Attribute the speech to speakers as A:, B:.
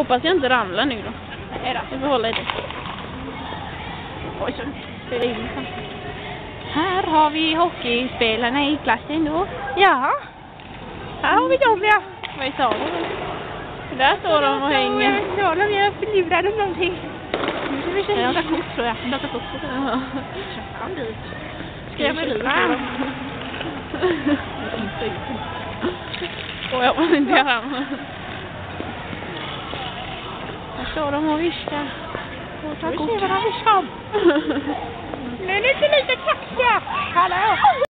A: Hoppas jag inte ramlar nu då.
B: Nej då.
A: Vi får hålla i det. Oj, så det är illa.
B: Här har vi hockeyspelarna i klassen då.
A: Ja.
B: Här har vi dem, ja.
A: Vad är Sara? Där står de och hänger.
B: Ja, de är förlurade om någonting.
A: Nu ska vi se.
B: Jag tar kort, tror jag. Jag tar kort.
A: Ja.
B: Han dit.
A: Ska jag
B: bli
A: fram? Och jag var inte fram.
B: Här står de och viskar.
A: Och tar
B: Vi
A: kort.
B: ser vad de viskar om. Nu är det lite kaxiga. Hallå!